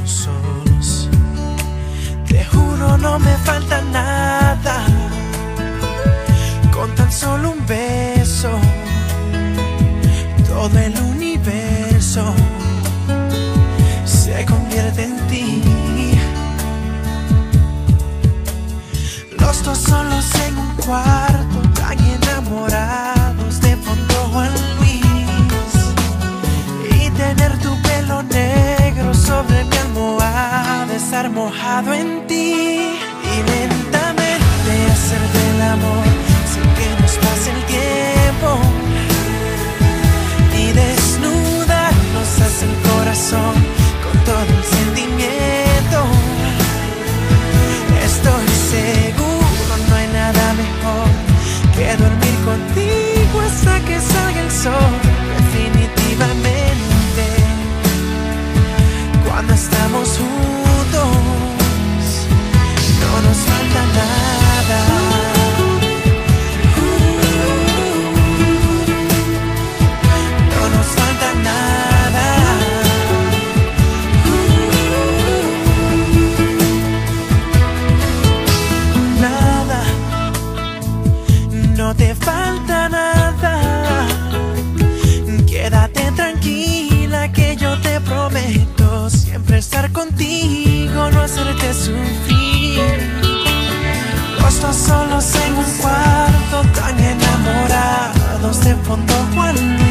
solos. Te juro no me falta nada, con tan solo un beso, todo el universo se convierte en ti. Los dos solos en un cuarto, tan enamorados de fondo Juan Luis, y tener tu pelo negro sobre mi almohada, estar mojado en ti y lentamente hacer del amor sin que nos pase el tiempo, y desnudarnos hacia el corazón con todo el sentimiento. Estoy seguro, no hay nada mejor que dormir contigo hasta que salga el sol. Definitivamente, cuando estamos juntos, no nos falta nada. No nos falta nada. Nada, no te falta nada. Quédate tranquila que yo te prometo siempre estar contigo, no hacerte sufrir. Los dos solos en un cuarto, tan enamorados de fondo Juan.